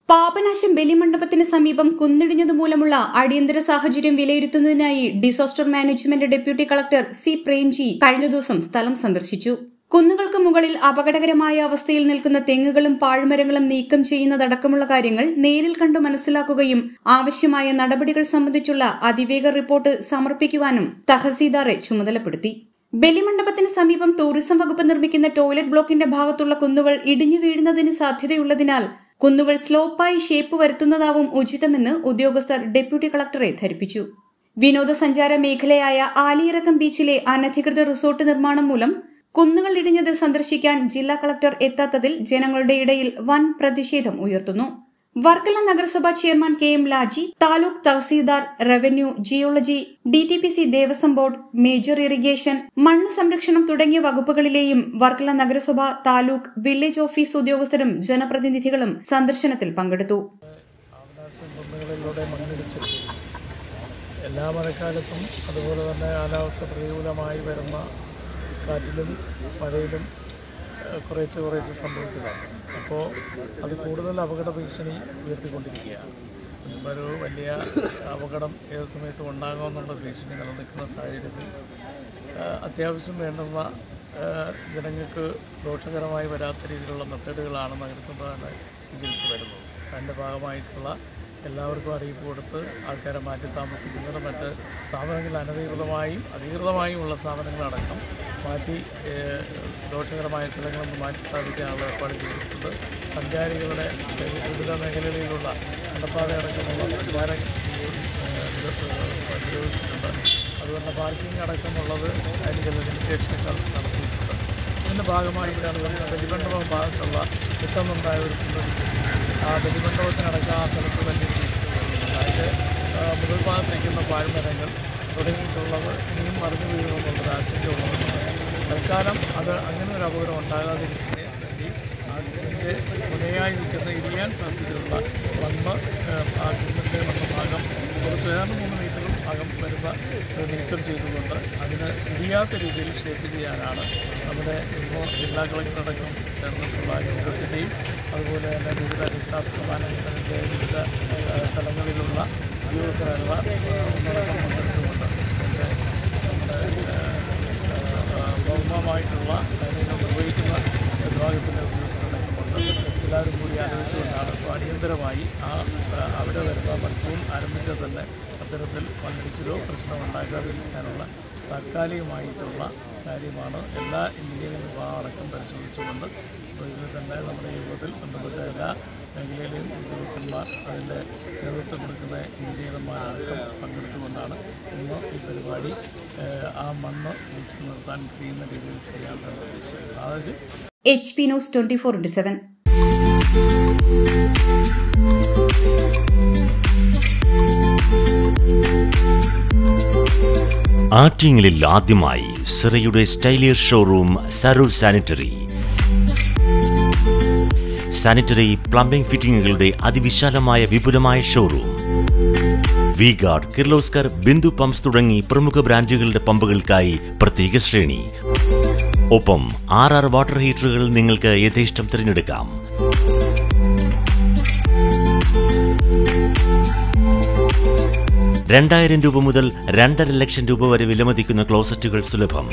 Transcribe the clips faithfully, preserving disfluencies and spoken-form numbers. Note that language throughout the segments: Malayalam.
പാപനാശം ബലിമണ്ഡപത്തിന് സമീപം കുന്നിടിഞ്ഞതുമൂലമുള്ള അടിയന്തര സാഹചര്യം വിലയിരുത്തുന്നതിനായി disaster management deputy collector C Premji കഴിഞ്ഞ ദിവസം സ്ഥലം സന്ദർശിച്ചു. കുന്നുകൾക്ക് മുകളിൽ അപകടകരമായ അവസ്ഥയിൽ നിൽക്കുന്ന തെങ്ങുകളും പാഴ്മരങ്ങളും നീക്കം ചെയ്യുന്നതടക്കമുള്ള കാര്യങ്ങൾ നേരിൽ കണ്ടു മനസ്സിലാക്കുകയും ആവശ്യമായ നടപടികൾ സംബന്ധിച്ചുള്ള അതിവേഗ റിപ്പോർട്ട് സമർപ്പിക്കുവാനും തഹസീൽദാറെ ചുമതലപ്പെടുത്തി. ബലിമണ്ഡപത്തിന് സമീപം ടൂറിസം വകുപ്പ് നിർമ്മിക്കുന്ന ടോയ്ലറ്റ് ബ്ലോക്കിന്റെ ഭാഗത്തുള്ള കുന്നുകൾ ഇടിഞ്ഞു വീഴുന്നതിന് സാധ്യതയുള്ളതിനാൽ കുന്നുകൾ സ്ലോപ്പായി ഷേപ്പ് വരുത്തുന്നതാവും ഉചിതമെന്ന് ഉദ്യോഗസ്ഥർ ഡെപ്യൂട്ടി കളക്ടറെ ധരിപ്പിച്ചു. വിനോദസഞ്ചാര മേഖലയായ ആലിയിറക്കം ബീച്ചിലെ അനധികൃത റിസോർട്ട് നിർമ്മാണം മൂലം കുന്നുകൾ ഇടിഞ്ഞത് സന്ദർശിക്കാൻ ജില്ലാ കളക്ടർ എത്താത്തതിൽ ജനങ്ങളുടെ ഇടയിൽ വൻ പ്രതിഷേധം ഉയർത്തുന്നു. വർക്കല നഗരസഭാ chairman K M Laji, taluk tahsildar, revenue, geology, D T P C Devaswom board, major irrigation, മണ്ണ് സംരക്ഷണം തുടങ്ങിയ വകുപ്പുകളിലെയും വർക്കല നഗരസഭ, താലൂക്ക്, വില്ലേജ് ഓഫീസ് ഉദ്യോഗസ്ഥരും ജനപ്രതിനിധികളും സന്ദർശനത്തിൽ പങ്കെടുത്തു. എല്ലാ മഴക്കാലത്തും അതുപോലെ തന്നെ കാലാവസ്ഥ പ്രതികൂലമായി വരുന്ന കാറ്റിലും മഴയിലും കുറേശ്ശെ കുറേശ്ശെ സംഭവിക്കുന്നതാണ്. അപ്പോൾ അത് കൂടുതൽ അപകട ഭീഷണി ഉയർത്തിക്കൊണ്ടിരിക്കുകയാണ്. ഒരു വലിയ അപകടം ഏത് സമയത്തും ഉണ്ടാകുമെന്നുള്ള ഭീഷണി നിലനിൽക്കുന്ന സാഹചര്യത്തിൽ അത്യാവശ്യം വേണ്ടുന്ന ജനങ്ങൾക്ക് ദോഷകരമായി വരാത്ത രീതിയിലുള്ള മെത്തേഡുകളാണ് നഗരസഭ സ്വീകരിച്ചു വരുന്നത്. അതിൻ്റെ ഭാഗമായിട്ടുള്ള എല്ലാവർക്കും അറിയിപ്പ് കൊടുത്ത് ആൾക്കാരെ മാറ്റി താമസിക്കുന്നത്, മറ്റ് സ്ഥാപനങ്ങൾ അനധികൃതമായും അധികൃതമായും ഉള്ള സ്ഥാപനങ്ങളടക്കം മാറ്റി ദോഷകരമായ സ്ഥലങ്ങളൊന്നും മാറ്റി സ്ഥാപിക്കാനുള്ള ഏർപ്പാട് ചെയ്തിട്ടുണ്ട്. സഞ്ചാരികളുടെ വിവിധ മേഖലകളിലുള്ള നടപ്പാത അടക്കമുള്ള സംവിധാനം നിരോധിച്ചിട്ടുണ്ട്. അതുപോലെ പാർക്കിംഗ് അടക്കമുള്ളത് അതിന് ചില ലിമിറ്റേഷനുകൾ നടത്തിയിട്ടുണ്ട്. ഇതിൻ്റെ ഭാഗമായിട്ടാണ് ബലിമണ്ഡപം ഭാഗത്തുള്ള പെട്ടെന്നുണ്ടായ ഒരു ആ ബലിമണ്ഡപത്തിനടക്കം ആ സ്ഥലത്ത് വലിയ അതിൻ്റെ മുകൾ ഭാഗത്ത് നിൽക്കുന്ന പാഴ്മരങ്ങൾ തുടങ്ങിയിട്ടുള്ളത് ഇനിയും മറിഞ്ഞു വീഴുമെന്നുള്ളൊരു ആശങ്കയുള്ളതുകൊണ്ട് തൽക്കാലം അത് അങ്ങനെ ഒരു അപകടം ഉണ്ടാകാതിരിക്കുന്നതിന് വേണ്ടി അതിൻ്റെ മുനയായി നിൽക്കുന്ന ഇടിയാൻ സാധ്യതയുള്ള മണ്ണ് ആ കുന്നിൻ്റെ മണ്ണ് ഭാഗം കുറച്ച് ഏതാണ്ട് മൂന്ന് മീറ്ററും അകം വരുന്ന നീക്കം ചെയ്തുകൊണ്ട് അതിന് ഇടിയാത്ത രീതിയിൽ ഷേപ്പ് ചെയ്യാനാണ് നമ്മുടെ ഇപ്പോൾ ജില്ലാ കളക്ടറടക്കം ചേർന്നിട്ടുള്ള യോഗത്തിൻ്റെയും അതുപോലെ തന്നെ വിവിധ ഡിസാസ്റ്റർ മാനേജ്മെൻറ്റിൻ്റെ വിവിധ സ്ഥലങ്ങളിലുള്ള ഉദ്യോഗസ്ഥരല്ല ഒന്നടക്കം പങ്കെടുത്തുകൊണ്ട് നമ്മുടെ ഭൗമമായിട്ടുള്ള കാര്യങ്ങൾ നിർവഹിക്കുന്ന വിഭാഗത്തിൻ്റെ ഉദ്യോഗസ്ഥരടക്കമുണ്ട്. എല്ലാവരും കൂടി ആലോചിച്ചുകൊണ്ടാണ് ഇപ്പോൾ അടിയന്തരമായി ആ അവിടെ വരുന്ന മത്സ്യവും ആരംഭിച്ചാൽ തന്നെ അത്തരത്തിൽ മണ്ണിടിച്ചിലോ പ്രശ്നം ഉണ്ടാക്കാതിരിക്കാനുള്ള താൽക്കാലികമായിട്ടുള്ള കാര്യമാണ് എല്ലാ എഞ്ചിനീയറിംഗ് വിഭാഗം അടക്കം പരിശോധിച്ചുകൊണ്ട് അപ്പോൾ ഇതിൽ തന്നെ നമ്മുടെ യോഗത്തിൽ ബന്ധപ്പെട്ട എല്ലാ മേഖലയിലെയും ഉദ്യോഗസ്ഥന്മാർ അതിൻ്റെ നേതൃത്വം കൊടുക്കുന്ന എഞ്ചിനീയർമാരടക്കം പങ്കെടുത്തുകൊണ്ടാണ് ഇന്ന് ഈ പരിപാടി ആ മണ്ണ് ഒഴിച്ചു നിർത്താൻ കഴിയുന്ന രീതിയിൽ ചെയ്യാമെന്ന് ഉദ്ദേശിച്ചത്. അതായത് H P news twenty four into seven. ആറ്റിങ്ങലിൽ ആദ്യമായി സിറയുടെ സ്റ്റൈലിയർ showroom Saroor sanitary. Sanitary plumbing ഫിറ്റിംഗുകളുടെ അതിവിശാലമായ വിപുലമായ showroom. V guard, Kirloskar, Bindu pumps തുടങ്ങി പ്രമുഖ ബ്രാൻഡുകളുടെ പമ്പുകൾക്കായി പ്രത്യേക ശ്രേണി. ഒപ്പം ആർ ആർ വാട്ടർ ഹീറ്ററുകൾ നിങ്ങൾക്ക് യഥേഷ്ടം തിരഞ്ഞെടുക്കാം. രണ്ടായിരം രൂപ മുതൽ രണ്ടര ലക്ഷം രൂപ വരെ വിലമതിക്കുന്ന ക്ലോസറ്റുകൾ സുലഭം.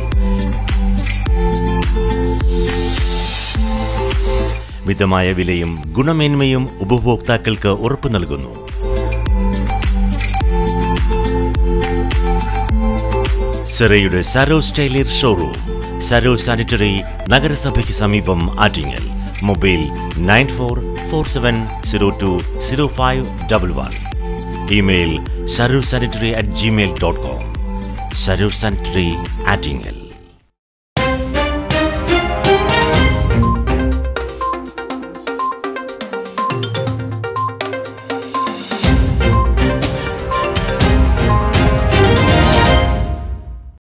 മിതമായ വിലയും ഗുണമേന്മയും ഉപഭോക്താക്കൾക്ക് ഉറപ്പു നൽകുന്നു. സിറയുടെ സരോ സ്റ്റൈലിയർ ഷോറൂം, സരോ സാനിറ്ററി, നഗരസഭയ്ക്ക് സമീപം, Attingal. Mobile nine four four seven zero two zero five double one. Email Saroor sanitary at Gmail dot com. Saroor sanitary, Attingal.